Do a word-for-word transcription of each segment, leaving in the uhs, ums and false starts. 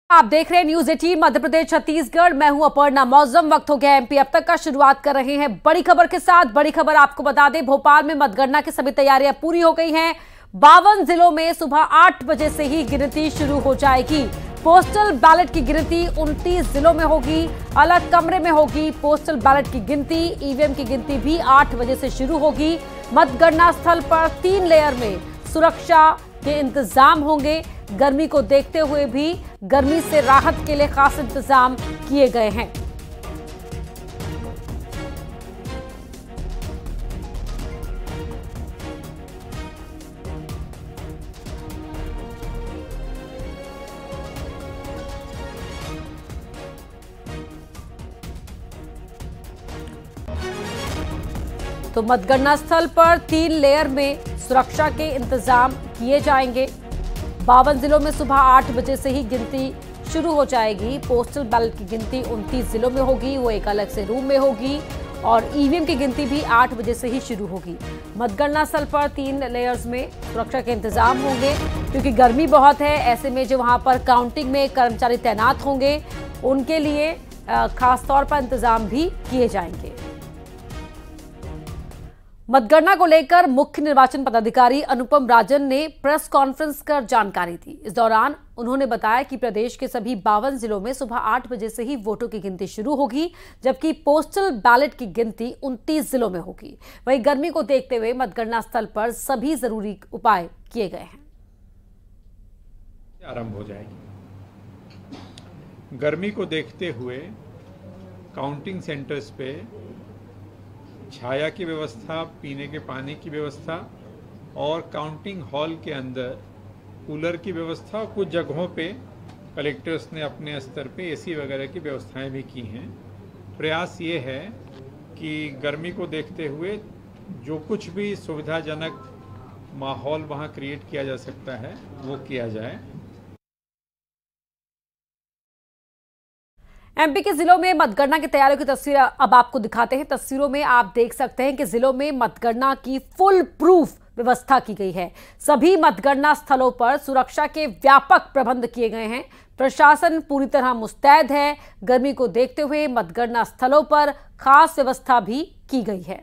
आप देख रहे हैं न्यूज एटीन मध्य प्रदेश छत्तीसगढ़। मैं हूं अपर्णा। मौसम वक्त हो गया एमपी अब तक का शुरुआत कर रहे हैं बड़ी खबर के साथ। बड़ी खबर आपको बता दें, भोपाल में मतगणना की सभी तैयारियां पूरी हो गई हैं। बावन जिलों में सुबह आठ बजे से ही गिनती शुरू हो जाएगी। पोस्टल बैलेट की गिनती उनतीस जिलों में होगी, अलग कमरे में होगी। पोस्टल बैलेट की गिनती, ईवीएम की गिनती भी आठ बजे से शुरू होगी। मतगणना स्थल पर तीन लेयर में सुरक्षा के इंतजाम होंगे। गर्मी को देखते हुए भी गर्मी से राहत के लिए खास इंतजाम किए गए हैं। तो मतगणना स्थल पर तीन लेयर में सुरक्षा के इंतजाम किए जाएंगे। बावन जिलों में सुबह आठ बजे से ही गिनती शुरू हो जाएगी। पोस्टल बैलेट की गिनती उनतीस जिलों में होगी, वो एक अलग से रूम में होगी। और ईवीएम की गिनती भी आठ बजे से ही शुरू होगी। मतगणना स्थल पर तीन लेयर्स में सुरक्षा के इंतजाम होंगे, क्योंकि गर्मी बहुत है। ऐसे में जो वहां पर काउंटिंग में कर्मचारी तैनात होंगे, उनके लिए खास तौर पर इंतजाम भी किए जाएंगे। मतगणना को लेकर मुख्य निर्वाचन पदाधिकारी अनुपम राजन ने प्रेस कॉन्फ्रेंस कर जानकारी दी। इस दौरान उन्होंने बताया कि प्रदेश के सभी बावन जिलों में सुबह आठ बजे से ही वोटों की गिनती शुरू होगी, जबकि पोस्टल बैलेट की गिनती उनतीस जिलों में होगी। वहीं गर्मी को देखते हुए मतगणना स्थल पर सभी जरूरी उपाय किए गए हैं। आरंभ हो जाएगी। गर्मी को देखते हुए काउंटिंग सेंटर्स पे छाया की व्यवस्था, पीने के पानी की व्यवस्था और काउंटिंग हॉल के अंदर कूलर की व्यवस्था, और कुछ जगहों पे कलेक्टर्स ने अपने स्तर पे एसी वगैरह की व्यवस्थाएं भी की हैं। प्रयास ये है कि गर्मी को देखते हुए जो कुछ भी सुविधाजनक माहौल वहाँ क्रिएट किया जा सकता है वो किया जाए। एमपी के जिलों में मतगणना की तैयारियों की तस्वीर अब आपको दिखाते हैं। तस्वीरों में आप देख सकते हैं कि जिलों में मतगणना की फुल प्रूफ व्यवस्था की गई है। सभी मतगणना स्थलों पर सुरक्षा के व्यापक प्रबंध किए गए हैं। प्रशासन पूरी तरह मुस्तैद है। गर्मी को देखते हुए मतगणना स्थलों पर खास व्यवस्था भी की गई है।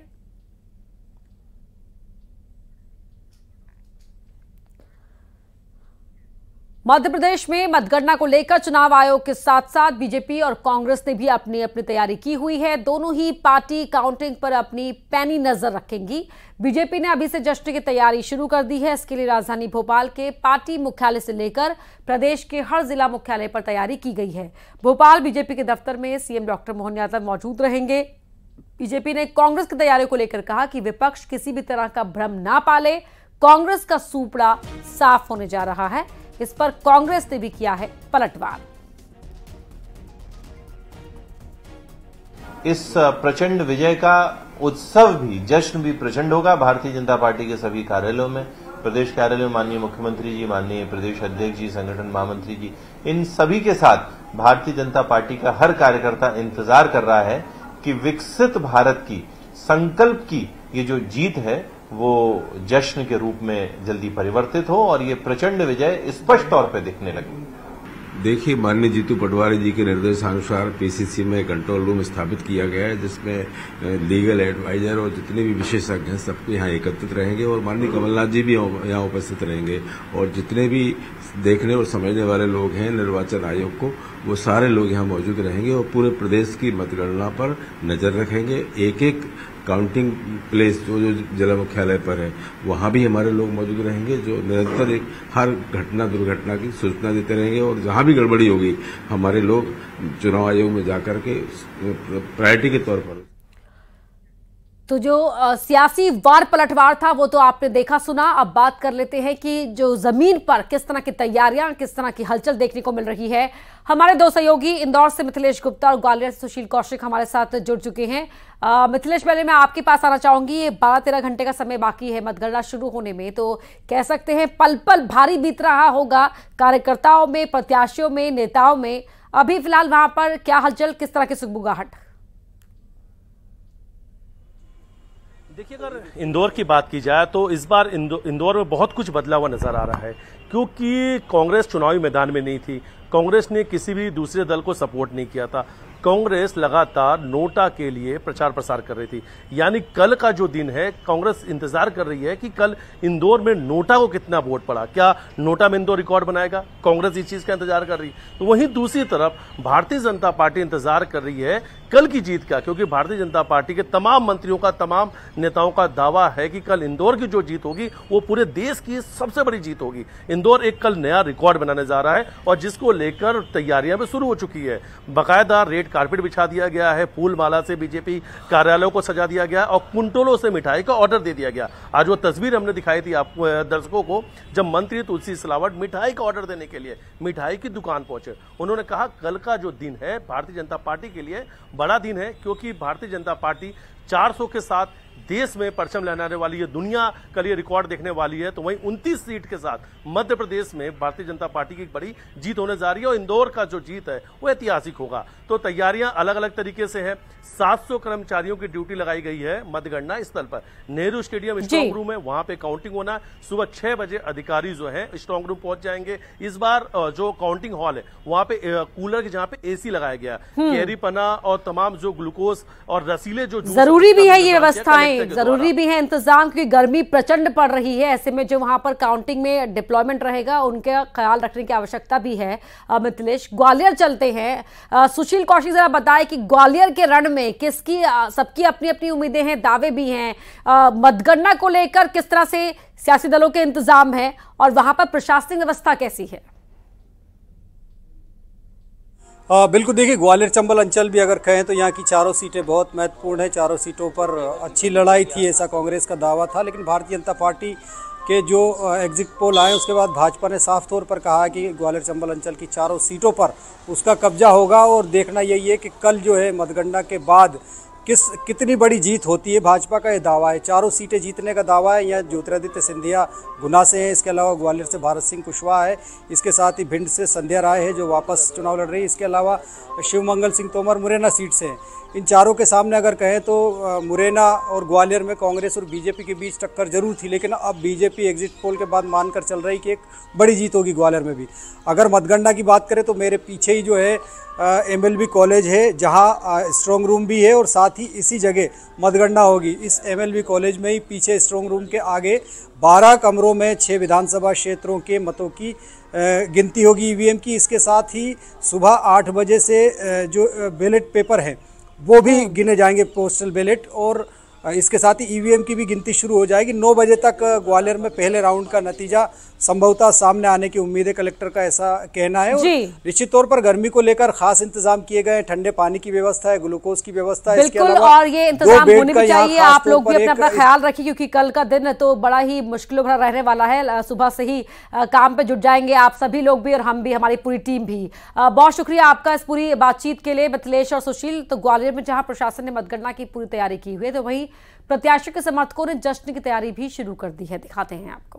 मध्य प्रदेश में मतगणना को लेकर चुनाव आयोग के साथ साथ बीजेपी और कांग्रेस ने भी अपनी अपनी तैयारी की हुई है। दोनों ही पार्टी काउंटिंग पर अपनी पैनी नजर रखेंगी। बीजेपी ने अभी से जश्न की तैयारी शुरू कर दी है। इसके लिए राजधानी भोपाल के पार्टी मुख्यालय से लेकर प्रदेश के हर जिला मुख्यालय पर तैयारी की गई है। भोपाल बीजेपी के दफ्तर में सीएम डॉक्टर मोहन यादव मौजूद रहेंगे। बीजेपी ने कांग्रेस की तैयारी को लेकर कहा कि विपक्ष किसी भी तरह का भ्रम ना पाले। कांग्रेस का सूपड़ा साफ होने जा रहा है। इस पर कांग्रेस ने भी किया है पलटवार। इस प्रचंड विजय का उत्सव भी, जश्न भी प्रचंड होगा भारतीय जनता पार्टी के सभी कार्यालयों में। प्रदेश कार्यालय में माननीय मुख्यमंत्री जी, माननीय प्रदेश अध्यक्ष जी, संगठन महामंत्री जी, इन सभी के साथ भारतीय जनता पार्टी का हर कार्यकर्ता इंतजार कर रहा है कि विकसित भारत की संकल्प की ये जो जीत है वो जश्न के रूप में जल्दी परिवर्तित हो और ये प्रचंड विजय स्पष्ट तौर पर दिखने लगे। देखिए, माननीय जीतू पटवारी जी के निर्देशानुसार पीसीसी में कंट्रोल रूम स्थापित किया गया है, जिसमें लीगल एडवाइजर और जितने भी विशेषज्ञ हैं सबके यहाँ एकत्रित रहेंगे और माननीय कमलनाथ जी भी यहाँ उपस्थित रहेंगे। और जितने भी देखने और समझने वाले लोग हैं निर्वाचन आयोग को, वो सारे लोग यहाँ मौजूद रहेंगे और पूरे प्रदेश की मतगणना पर नजर रखेंगे। एक एक काउंटिंग प्लेस जो जो जिला मुख्यालय पर है वहां भी हमारे लोग मौजूद रहेंगे, जो निरंतर एक हर घटना दुर्घटना की सूचना देते रहेंगे। और जहां भी गड़बड़ी होगी हमारे लोग चुनाव आयोग में जाकर के प्रायोरिटी के तौर पर। तो जो आ, सियासी वार पलटवार था वो तो आपने देखा सुना। अब बात कर लेते हैं कि जो जमीन पर किस तरह की तैयारियां, किस तरह की हलचल देखने को मिल रही है। हमारे दो सहयोगी इंदौर से मिथिलेश गुप्ता और ग्वालियर से सुशील कौशिक हमारे साथ जुड़ चुके हैं। आ, मिथिलेश, पहले मैं आपके पास आना चाहूंगी। ये बारह तेरह घंटे का समय बाकी है मतगणना शुरू होने में, तो कह सकते हैं पल पल भारी बीत रहा होगा कार्यकर्ताओं में, प्रत्याशियों में, नेताओं में। अभी फिलहाल वहां पर क्या हलचल, किस तरह की सुगबुगाहट? देखिए, अगर इंदौर की बात की जाए तो इस बार इंदो, इंदौर में बहुत कुछ बदला हुआ नजर आ रहा है, क्योंकि कांग्रेस चुनावी मैदान में नहीं थी। कांग्रेस ने किसी भी दूसरे दल को सपोर्ट नहीं किया था। कांग्रेस लगातार नोटा के लिए प्रचार प्रसार कर रही थी। यानी कल का जो दिन है, कांग्रेस इंतजार कर रही है कि कल इंदौर में नोटा को कितना वोट पड़ा, क्या नोटा में इंदौर रिकॉर्ड बनाएगा। कांग्रेस इस चीज का इंतजार कर रही है। तो वहीं दूसरी तरफ भारतीय जनता पार्टी इंतजार कर रही है कल की जीत का, क्योंकि भारतीय जनता पार्टी के तमाम मंत्रियों का, तमाम नेताओं का दावा है कि कल इंदौर की जो जीत होगी वो पूरे देश की सबसे बड़ी जीत होगी। इंदौर एक कल नया रिकॉर्ड बनाने जा रहा है और जिसको लेकर तैयारियां भी शुरू हो चुकी है। बाकायदा रेड कारपेट बिछा दिया गया है, फूल माला से बीजेपी कार्यालयों को सजा दिया गया और कुंटलों से मिठाई का ऑर्डर दे दिया गया। आज वो तस्वीर हमने दिखाई थी आप दर्शकों को, जब मंत्री तुलसी सिलावट मिठाई का ऑर्डर देने के लिए मिठाई की दुकान पहुंचे। उन्होंने कहा कल का जो दिन है भारतीय जनता पार्टी के लिए बड़ा दिन है, क्योंकि भारतीय जनता पार्टी चार सौ के साथ देश में परचम लहराने वाली है, दुनिया का लिए रिकॉर्ड देखने वाली है। तो वहीं उनतीस सीट के साथ मध्य प्रदेश में भारतीय जनता पार्टी की एक बड़ी जीत होने जा रही है और इंदौर का जो जीत है वो ऐतिहासिक होगा। तो तैयारियां अलग अलग तरीके से है। सात सौ कर्मचारियों की ड्यूटी लगाई गई है मतगणना स्थल पर। नेहरू स्टेडियम स्ट्रांग रूम है, वहां पे काउंटिंग होना है। सुबह छह बजे अधिकारी जो है स्ट्रांग रूम पहुंच जाएंगे। इस बार जो काउंटिंग हॉल है वहां पे कूलर के जहां पे एसी लगाया गया, कैरी पना और तमाम जो ग्लूकोज और रसीले जो जरूरी भी है ये व्यवस्थाएं, जरूरी भी है इंतजाम, क्योंकि गर्मी प्रचंड पड़ रही है। ऐसे में जो वहां पर काउंटिंग में डिप्लॉयमेंट रहेगा उनका ख्याल रखने की आवश्यकता भी है। मिथिलेश, ग्वालियर चलते हैं। सुशील कौशिक जरा बताएं कि ग्वालियर के रण में किसकी, सबकी अपनी अपनी उम्मीदें हैं, दावे भी हैं। मतगणना को लेकर किस तरह से सियासी दलों के इंतजाम है और वहां पर प्रशासनिक व्यवस्था कैसी है? आ, बिल्कुल, देखिए ग्वालियर चंबल अंचल भी अगर कहें तो यहाँ की चारों सीटें बहुत महत्वपूर्ण है। चारों सीटों पर अच्छी लड़ाई थी, ऐसा कांग्रेस का दावा था। लेकिन भारतीय जनता पार्टी के जो एग्जिट पोल आए उसके बाद भाजपा ने साफ तौर पर कहा कि ग्वालियर चंबल अंचल की चारों सीटों पर उसका कब्जा होगा। और देखना यही है कि कल जो है मतगणना के बाद किस कितनी बड़ी जीत होती है। भाजपा का ये दावा है, चारों सीटें जीतने का दावा है। यहाँ ज्योतिरादित्य सिंधिया गुना से है, इसके अलावा ग्वालियर से भारत सिंह कुशवाहा है, इसके साथ ही भिंड से संध्या राय है जो वापस चुनाव लड़ रही है। इसके अलावा शिवमंगल सिंह तोमर मुरैना सीट से हैं। इन चारों के सामने अगर कहें तो मुरैना और ग्वालियर में कांग्रेस और बीजेपी के बीच टक्कर जरूर थी, लेकिन अब बीजेपी एग्जिट पोल के बाद मानकर चल रही कि एक बड़ी जीत होगी ग्वालियर में भी। अगर मतगणना की बात करें तो मेरे पीछे ही जो है एम एल बी कॉलेज है, जहां स्ट्रांग रूम भी है और साथ ही इसी जगह मतगणना होगी। इस एम एल बी कॉलेज में ही पीछे स्ट्रांग रूम के आगे बारह कमरों में छः विधानसभा क्षेत्रों के मतों की गिनती होगी ई वी एम की। इसके साथ ही सुबह आठ बजे से जो बैलेट पेपर हैं वो भी गिने जाएंगे, पोस्टल बैलेट, और इसके साथ ही ई वी एम की भी गिनती शुरू हो जाएगी। नौ बजे तक ग्वालियर में पहले राउंड का नतीजा संभवतः सामने आने की उम्मीद है, कलेक्टर का ऐसा कहना है। और निश्चित तौर पर गर्मी को लेकर खास इंतजाम किए गए हैं, ठंडे पानी की व्यवस्था है, ग्लूकोज की व्यवस्था है। बिल्कुल, और ये इंतजाम होने भी चाहिए। आप लोग भी अपना अपना ख्याल रखिए, क्योंकि कल का दिन तो बड़ा ही मुश्किलों भरा रहने वाला है। सुबह से ही काम पे जुट जाएंगे आप सभी लोग भी और हम भी, हमारी पूरी टीम भी। बहुत शुक्रिया आपका इस पूरी बातचीत के लिए मिथिलेश और सुशील। तो ग्वालियर में जहां प्रशासन ने मतगणना की पूरी तैयारी की हुई है, तो वहीं प्रत्याशी के समर्थकों ने जश्न की तैयारी भी शुरू कर दी है। दिखाते हैं आपको।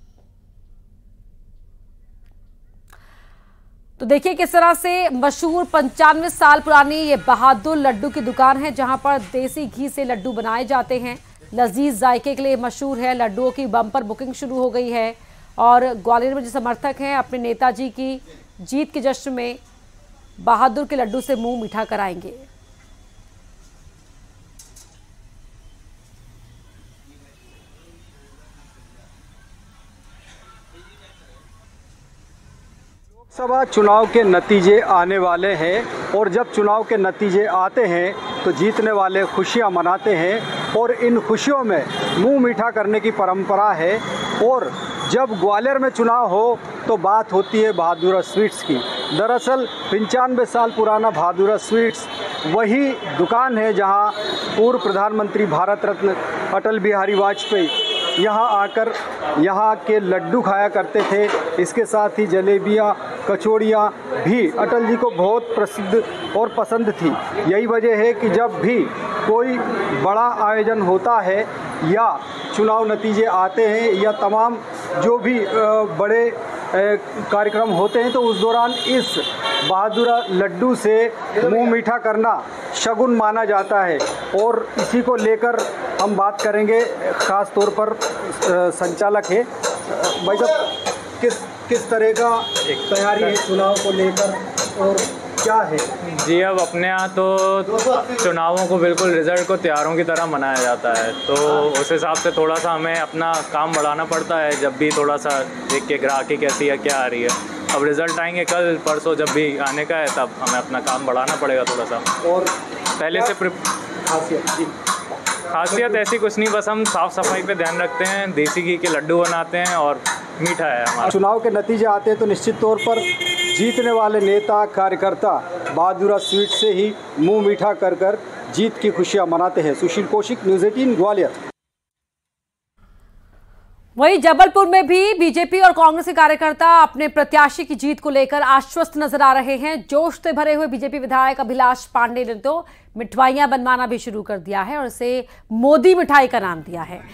तो देखिए किस तरह से मशहूर पंचानवे साल पुरानी ये बहादुर लड्डू की दुकान है, जहां पर देसी घी से लड्डू बनाए जाते हैं। लजीज जायके के लिए मशहूर है। लड्डुओं की बम्पर बुकिंग शुरू हो गई है और ग्वालियर में जो समर्थक हैं अपने नेताजी की जीत के जश्न में बहादुर के लड्डू से मुंह मीठा कराएंगे। लोकसभा चुनाव के नतीजे आने वाले हैं और जब चुनाव के नतीजे आते हैं तो जीतने वाले खुशियां मनाते हैं और इन खुशियों में मुंह मीठा करने की परंपरा है। और जब ग्वालियर में चुनाव हो तो बात होती है बहादुरा स्वीट्स की। दरअसल पंचानवे साल पुराना बहादुरा स्वीट्स वही दुकान है जहां पूर्व प्रधानमंत्री भारत रत्न अटल बिहारी वाजपेयी यहाँ आकर यहाँ के लड्डू खाया करते थे। इसके साथ ही जलेबियाँ, कचौड़ियाँ भी अटल जी को बहुत प्रसिद्ध और पसंद थी। यही वजह है कि जब भी कोई बड़ा आयोजन होता है या चुनाव नतीजे आते हैं या तमाम जो भी बड़े कार्यक्रम होते हैं तो उस दौरान इस बहादुरा लड्डू से मुंह मीठा करना शगुन माना जाता है। और इसी को लेकर हम बात करेंगे ख़ास तौर पर संचालक है भाई साहब, किस किस तरह का तैयारी है चुनाव को लेकर और क्या है? जी, अब अपने यहाँ तो चुनावों को बिल्कुल रिजल्ट को त्योहारों की तरह मनाया जाता है, तो उस हिसाब से थोड़ा सा हमें अपना काम बढ़ाना पड़ता है। जब भी थोड़ा सा देख के ग्राहकी कैसी है, क्या आ रही है, अब रिजल्ट आएंगे कल परसों, जब भी आने का है तब हमें अपना काम बढ़ाना पड़ेगा थोड़ा सा। और पहले से खासियत खासियत ऐसी कुछ नहीं, बस हम साफ़ सफाई पे ध्यान रखते हैं, देसी घी के लड्डू बनाते हैं और मीठा है हमारा। चुनाव के नतीजे आते हैं तो निश्चित तौर पर जीतने वाले नेता कार्यकर्ता बहादुरा स्वीट से ही मुंह मीठा कर कर जीत की खुशियां मनाते हैं। सुशील कौशिक, न्यूज़ अठारह ग्वालियर। वहीं जबलपुर में भी बीजेपी और कांग्रेस के कार्यकर्ता अपने प्रत्याशी की जीत को लेकर आश्वस्त नजर आ रहे हैं। जोश से भरे हुए बीजेपी विधायक अभिलाष पांडे ने तो मिठाइयां बनवाना भी शुरू कर दिया है और इसे मोदी मिठाई का नाम दिया है।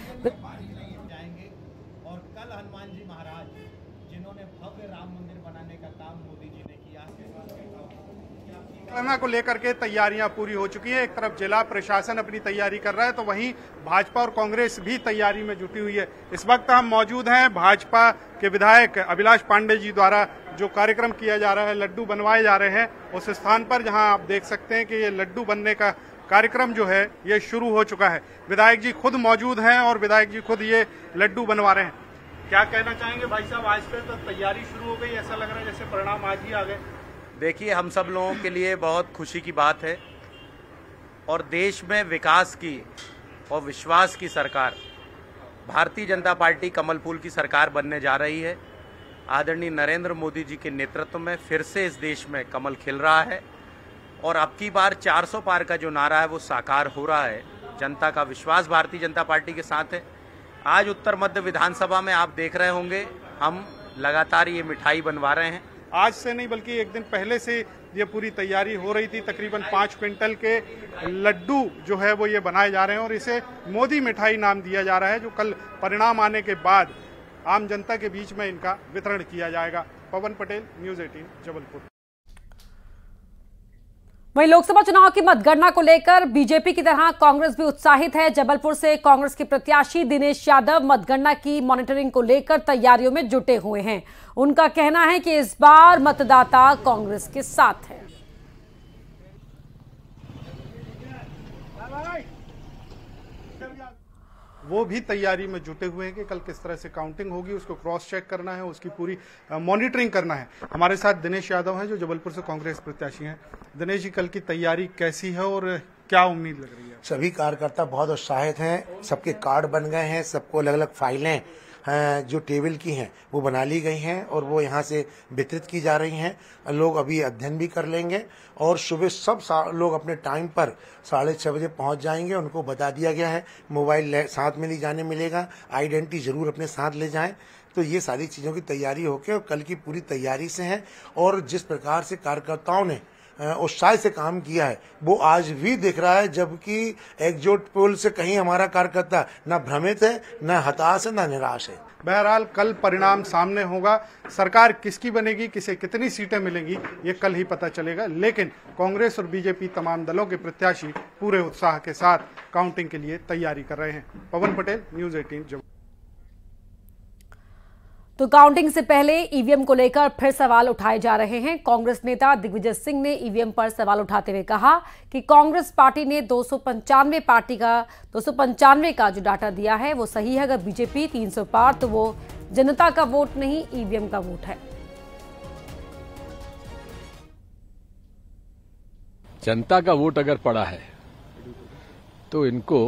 मतगणना को लेकर के तैयारियां पूरी हो चुकी हैं। एक तरफ जिला प्रशासन अपनी तैयारी कर रहा है तो वहीं भाजपा और कांग्रेस भी तैयारी में जुटी हुई है। इस वक्त हम मौजूद हैं भाजपा के विधायक अभिलाष पांडे जी द्वारा जो कार्यक्रम किया जा रहा है, लड्डू बनवाए जा रहे हैं, उस स्थान पर जहां आप देख सकते हैं कि ये लड्डू बनने का कार्यक्रम जो है ये शुरू हो चुका है। विधायक जी खुद मौजूद हैं और विधायक जी खुद ये लड्डू बनवा रहे हैं। क्या कहना चाहेंगे भाई साहब, आज से तो तैयारी शुरू हो गई, ऐसा लग रहा है जैसे परिणाम आज ही आ गए। देखिए, हम सब लोगों के लिए बहुत खुशी की बात है और देश में विकास की और विश्वास की सरकार भारतीय जनता पार्टी कमल फूल की सरकार बनने जा रही है। आदरणीय नरेंद्र मोदी जी के नेतृत्व में फिर से इस देश में कमल खिल रहा है और अब की बार चार सौ पार का जो नारा है वो साकार हो रहा है। जनता का विश्वास भारतीय जनता पार्टी के साथ है। आज उत्तर मध्य विधानसभा में आप देख रहे होंगे हम लगातार ये मिठाई बनवा रहे हैं। आज से नहीं बल्कि एक दिन पहले से ये पूरी तैयारी हो रही थी। तकरीबन पाँच क्विंटल के लड्डू जो है वो ये बनाए जा रहे हैं और इसे मोदी मिठाई नाम दिया जा रहा है, जो कल परिणाम आने के बाद आम जनता के बीच में इनका वितरण किया जाएगा। पवन पटेल, न्यूज़ अठारह, जबलपुर। वहीं लोकसभा चुनाव की मतगणना को लेकर बीजेपी की तरह कांग्रेस भी उत्साहित है। जबलपुर से कांग्रेस के प्रत्याशी दिनेश यादव मतगणना की मॉनिटरिंग को लेकर तैयारियों में जुटे हुए हैं। उनका कहना है कि इस बार मतदाता कांग्रेस के साथ है। वो भी तैयारी में जुटे हुए हैं कि कल किस तरह से काउंटिंग होगी, उसको क्रॉस चेक करना है, उसकी पूरी मॉनिटरिंग करना है। हमारे साथ दिनेश यादव हैं जो जबलपुर से कांग्रेस प्रत्याशी हैं। दिनेश जी, कल की तैयारी कैसी है और क्या उम्मीद लग रही है? सभी कार्यकर्ता बहुत उत्साहित हैं, सबके कार्ड बन गए हैं, सबको अलग अलग फाइलें जो टेबल की हैं वो बना ली गई हैं और वो यहाँ से वितरित की जा रही हैं। लोग अभी अध्ययन भी कर लेंगे और सुबह सब लोग अपने टाइम पर साढ़े छः बजे पहुँच जाएंगे। उनको बता दिया गया है मोबाइल साथ में नहीं जाने मिलेगा, आइडेंटिटी जरूर अपने साथ ले जाएं। तो ये सारी चीज़ों की तैयारी होकर और कल की पूरी तैयारी से है और जिस प्रकार से कार्यकर्ताओं ने उत्साह से काम किया है वो आज भी दिख रहा है, जबकि एकजुट पोल से कहीं हमारा कार्यकर्ता न भ्रमित है, न हताश है, न निराश है। बहरहाल कल परिणाम सामने होगा। सरकार किसकी बनेगी, किसे कितनी सीटें मिलेंगी, ये कल ही पता चलेगा। लेकिन कांग्रेस और बीजेपी तमाम दलों के प्रत्याशी पूरे उत्साह के साथ काउंटिंग के लिए तैयारी कर रहे हैं। पवन पटेल, न्यूज़ अठारह। तो काउंटिंग से पहले ईवीएम को लेकर फिर सवाल उठाए जा रहे हैं। कांग्रेस नेता दिग्विजय सिंह ने ईवीएम पर सवाल उठाते हुए कहा कि कांग्रेस पार्टी ने दो सौ पंचानवे पार्टी का दो सौ पंचानवे का जो डाटा दिया है वो सही है। अगर बीजेपी तीन सौ पार तो वो जनता का वोट नहीं, ईवीएम का वोट है। जनता का वोट अगर पड़ा है तो इनको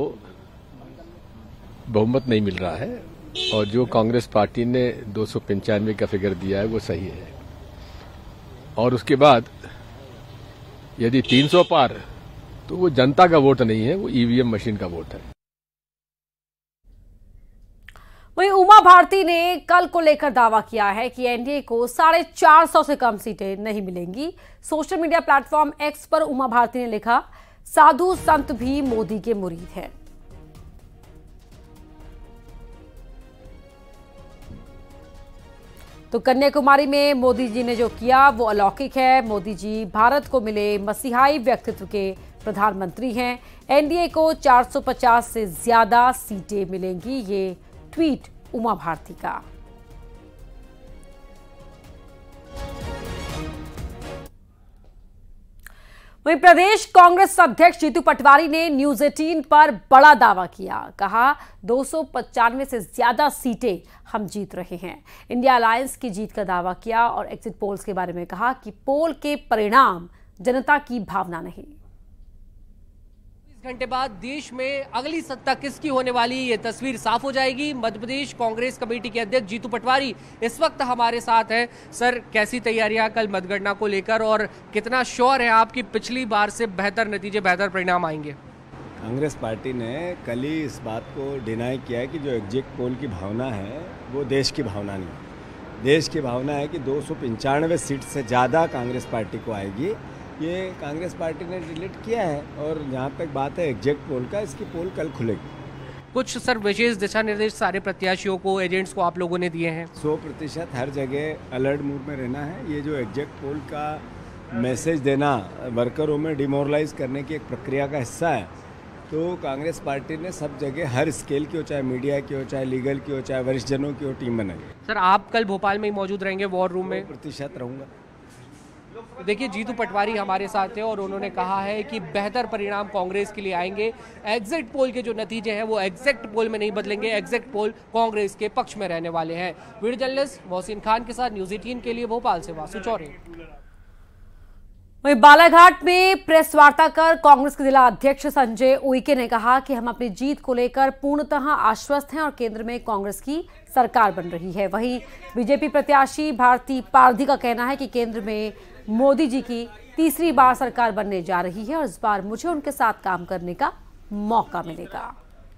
बहुमत नहीं मिल रहा है और जो कांग्रेस पार्टी ने दो सौ पंचानवे का फिगर दिया है वो सही है। और उसके बाद यदि तीन सौ पार तो वो जनता का वोट नहीं है, वो ईवीएम मशीन का वोट है। वहीं उमा भारती ने कल को लेकर दावा किया है कि एनडीए को साढ़े चार सौ से कम सीटें नहीं मिलेंगी। सोशल मीडिया प्लेटफॉर्म एक्स पर उमा भारती ने लिखा, साधु संत भी मोदी के मुरीद हैं। तो कन्याकुमारी में मोदी जी ने जो किया वो अलौकिक है। मोदी जी भारत को मिले मसीहाई व्यक्तित्व के प्रधानमंत्री हैं। एनडीए को चार सौ पचास से ज्यादा सीटें मिलेंगी, ये ट्वीट उमा भारती का। वहीं प्रदेश कांग्रेस अध्यक्ष जीतू पटवारी ने न्यूज अठारह पर बड़ा दावा किया। कहा दो सौ पचानवे से ज्यादा सीटें हम जीत रहे हैं। इंडिया अलायंस की जीत का दावा किया और एग्जिट पोल्स के बारे में कहा कि पोल के परिणाम जनता की भावना नहीं। घंटे बाद देश में अगली सत्ता किसकी होने वाली ये तस्वीर साफ हो जाएगी। मध्य प्रदेश कांग्रेस कमेटी के अध्यक्ष जीतू पटवारी इस वक्त हमारे साथ हैं। सर, कैसी तैयारियां कल मतगणना को लेकर और कितना श्योर है आप कि पिछली बार से बेहतर नतीजे, बेहतर परिणाम आएंगे? कांग्रेस पार्टी ने कल ही इस बात को डिनाई किया है कि जो एग्जिट पोल की भावना है वो देश की भावना नहीं। देश की भावना है कि दो सौ पंचानवे सीट से ज़्यादा कांग्रेस पार्टी को आएगी। ये कांग्रेस पार्टी ने डिलीट किया है। और जहाँ तक बात है एग्जिट पोल का, इसकी पोल कल खुलेगी। कुछ सर विशेष दिशा निर्देश सारे प्रत्याशियों को, एजेंट्स को आप लोगों ने दिए हैं? सौ प्रतिशत हर जगह अलर्ट मूड में रहना है। ये जो एग्जिट पोल का मैसेज देना वर्करों में डिमोरलाइज करने की एक प्रक्रिया का हिस्सा है। तो कांग्रेस पार्टी ने सब जगह हर स्केल की हो, चाहे मीडिया की हो, चाहे लीगल की हो, चाहे वरिष्ठ जनों की हो, टीम बनाई। सर, आप कल भोपाल में ही मौजूद रहेंगे वॉर रूम में? प्रतिशत रहूँगा। देखिए, जीतू पटवारी हमारे साथ हैं और उन्होंने कहा है कि बेहतर परिणाम कांग्रेस के लिए आएंगे। एग्जिट पोल के जो नतीजे हैं वो एग्जैक्ट पोल में नहीं बदलेंगे, एग्जैक्ट पोल कांग्रेस के पक्ष में रहने वाले हैं। वीडियो जर्नलिस्ट मोहसिन खान के साथ न्यूज अठारह के लिए भोपाल से वासु चौरे। वहीं बालाघाट में प्रेस वार्ता कर कांग्रेस के जिला अध्यक्ष संजय उइके ने कहा कि हम अपनी जीत को लेकर पूर्णतः आश्वस्त हैं और केंद्र में कांग्रेस की सरकार बन रही है। वहीं बीजेपी प्रत्याशी भारती पारधी का कहना है कि केंद्र में मोदी जी की तीसरी बार सरकार बनने जा रही है और इस बार मुझे उनके साथ काम करने का मौका मिलेगा।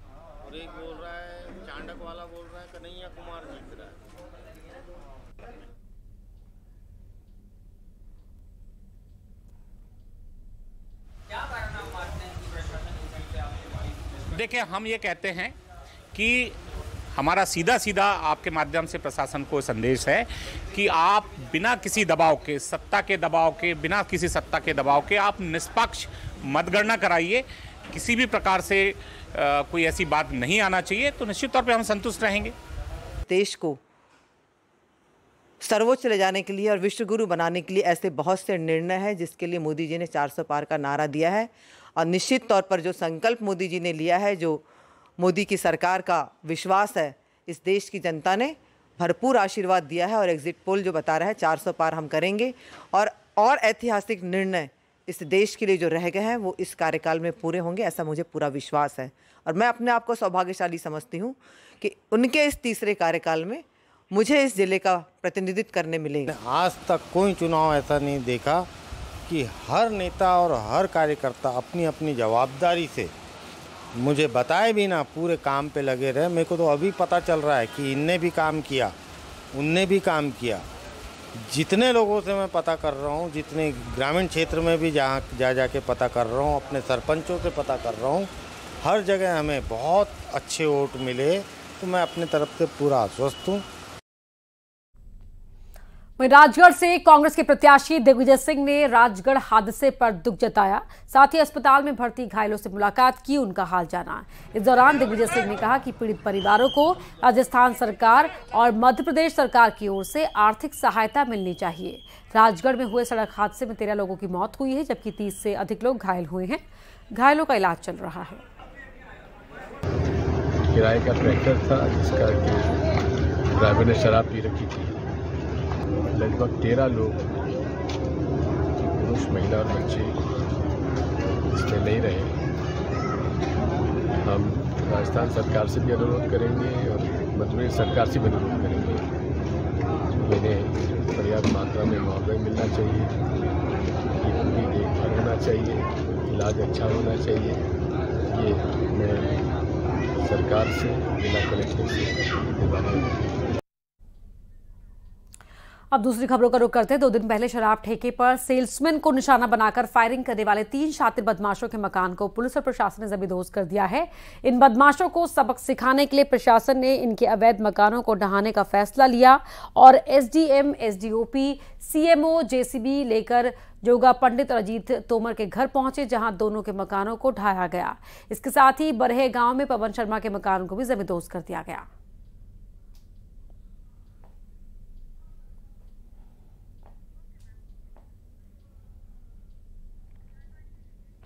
देखिए, हम ये कहते हैं कि हमारा सीधा सीधा आपके माध्यम से प्रशासन को संदेश है कि आप बिना किसी दबाव के, सत्ता के दबाव के, बिना किसी सत्ता के दबाव के आप निष्पक्ष मतगणना कराइए। किसी भी प्रकार से आ, कोई ऐसी बात नहीं आना चाहिए, तो निश्चित तौर पे हम संतुष्ट रहेंगे। देश को सर्वोच्च ले जाने के लिए और विश्व गुरु बनाने के लिए ऐसे बहुत से निर्णय हैं जिसके लिए मोदी जी ने चार सौ पार का नारा दिया है। और निश्चित तौर पर जो संकल्प मोदी जी ने लिया है, जो मोदी की सरकार का विश्वास है, इस देश की जनता ने भरपूर आशीर्वाद दिया है और एग्जिट पोल जो बता रहा है चार सौ पार हम करेंगे। और और ऐतिहासिक निर्णय इस देश के लिए जो रह गए हैं वो इस कार्यकाल में पूरे होंगे, ऐसा मुझे पूरा विश्वास है। और मैं अपने आप को सौभाग्यशाली समझती हूँ कि उनके इस तीसरे कार्यकाल में मुझे इस जिले का प्रतिनिधित्व करने मिलेगा। आज तक कोई चुनाव ऐसा नहीं देखा कि हर नेता और हर कार्यकर्ता अपनी अपनी जवाबदारी से, मुझे बताए भी ना, पूरे काम पे लगे रहे। मेरे को तो अभी पता चल रहा है कि इनने भी काम किया, उनने भी काम किया। जितने लोगों से मैं पता कर रहा हूँ, जितने ग्रामीण क्षेत्र में भी जहाँ जा जा के पता कर रहा हूँ, अपने सरपंचों से पता कर रहा हूँ, हर जगह हमें बहुत अच्छे वोट मिले। तो मैं अपने तरफ से पूरा आश्वस्त हूँ। वहीं राजगढ़ से कांग्रेस के प्रत्याशी दिग्विजय सिंह ने राजगढ़ हादसे पर दुख जताया। साथ ही अस्पताल में भर्ती घायलों से मुलाकात की, उनका हाल जाना। इस दौरान दिग्विजय सिंह ने कहा कि पीड़ित परिवारों को राजस्थान सरकार और मध्य प्रदेश सरकार की ओर से आर्थिक सहायता मिलनी चाहिए। राजगढ़ में हुए सड़क हादसे में तेरह लोगों की मौत हुई है, जबकि तीस से अधिक लोग घायल हुए हैं। घायलों का इलाज चल रहा है। किराए का ट्रैक्टर था जिसका ड्राइवर ने शराब पी रखी थी। लगभग तेरह लोग, पुरुष, महिला और बच्चे इसमें नहीं रहे। हम राजस्थान सरकार से भी अनुरोध करेंगे और मध्य प्रदेश सरकार से भी अनुरोध करेंगे, इन्हें पर्याप्त मात्रा में मुआवजा मिलना चाहिए, पूरी देखभाल होना चाहिए, इलाज अच्छा होना चाहिए। ये मैं सरकार से, जिला कलेक्टर से निवेदन। अब दूसरी खबरों का रुख करते हैं। दो दिन पहले शराब ठेके पर सेल्समैन को निशाना बनाकर फायरिंग करने वाले तीन शातिर बदमाशों के मकान को पुलिस और प्रशासन ने जबरदोज कर दिया है। इन बदमाशों को सबक सिखाने के लिए प्रशासन ने इनके अवैध मकानों को ढहाने का फैसला लिया और एसडीएम, एसडीओपी, सीएमओ, जेसीबी लेकर जोगा पंडित और अजीत तोमर के घर पहुंचे, जहां दोनों के मकानों को ढाया गया। इसके साथ ही बरहे गांव में पवन शर्मा के मकान को भी जबरदोज कर दिया गया।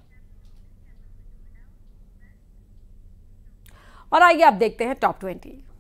और आइए आप देखते हैं टॉप ट्वेंटी।